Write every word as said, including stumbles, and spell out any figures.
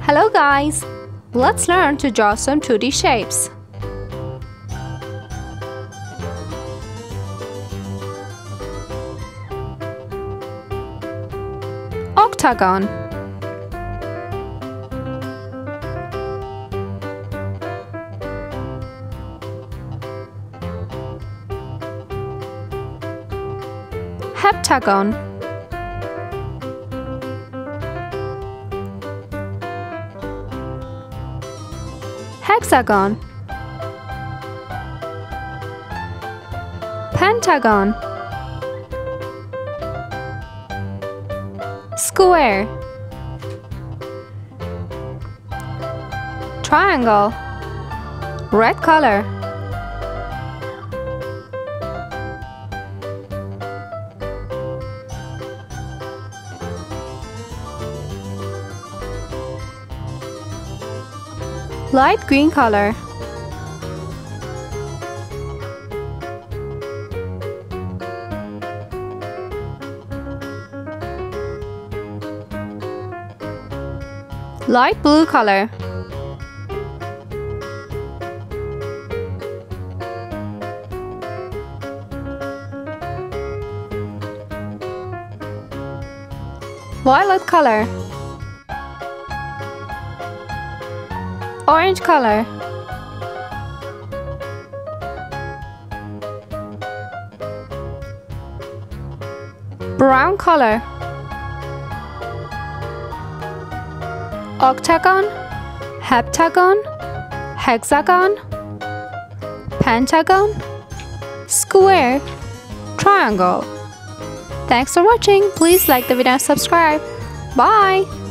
Hello guys! Let's learn to draw some two D shapes. Octagon, heptagon, hexagon, Pentagon, square, triangle, red color, light green color, light blue color, violet color, orange color, brown color, octagon, heptagon, hexagon, pentagon, square, triangle. Thanks for watching. Please like the video and subscribe. Bye!